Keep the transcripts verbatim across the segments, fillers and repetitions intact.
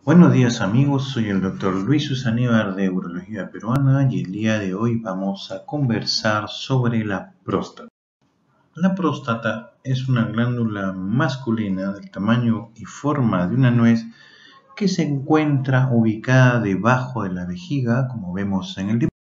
Buenos días amigos, soy el doctor Luis Usaníbar de Urología Peruana y el día de hoy vamos a conversar sobre la próstata. La próstata es una glándula masculina del tamaño y forma de una nuez que se encuentra ubicada debajo de la vejiga, como vemos en el dibujo.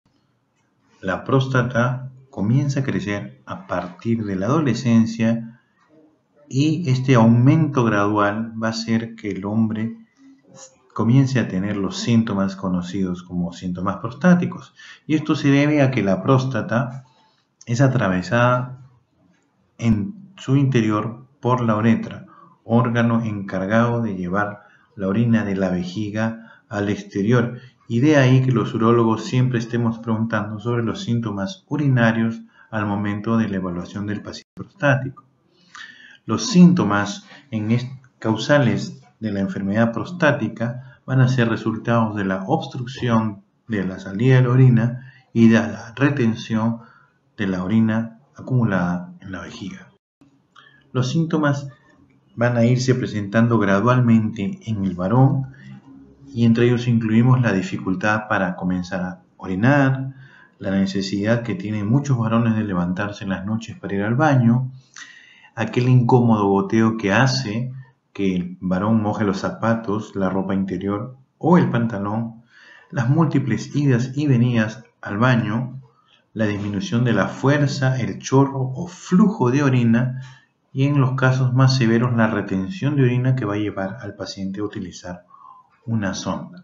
La próstata comienza a crecer a partir de la adolescencia y este aumento gradual va a hacer que el hombre comience a tener los síntomas conocidos como síntomas prostáticos. Y esto se debe a que la próstata es atravesada en su interior por la uretra, órgano encargado de llevar la orina de la vejiga al exterior. Y de ahí que los urólogos siempre estemos preguntando sobre los síntomas urinarios al momento de la evaluación del paciente prostático. Los síntomas en causales de la enfermedad prostática van a ser resultados de la obstrucción de la salida de la orina y de la retención de la orina acumulada en la vejiga. Los síntomas van a irse presentando gradualmente en el varón y entre ellos incluimos la dificultad para comenzar a orinar, la necesidad que tienen muchos varones de levantarse en las noches para ir al baño, aquel incómodo goteo que hace que el varón moje los zapatos, la ropa interior o el pantalón, las múltiples idas y venidas al baño, la disminución de la fuerza, el chorro o flujo de orina y en los casos más severos la retención de orina que va a llevar al paciente a utilizar una sonda.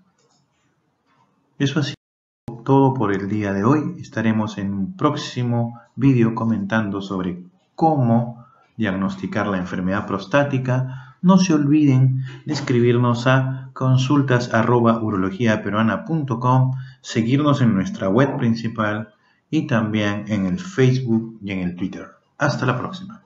Eso ha sido todo por el día de hoy. Estaremos en un próximo vídeo comentando sobre cómo diagnosticar la enfermedad prostática. No se olviden de escribirnos a consultas arroba urologiaperuana punto com, seguirnos en nuestra web principal y también en el Facebook y en el Twitter. Hasta la próxima.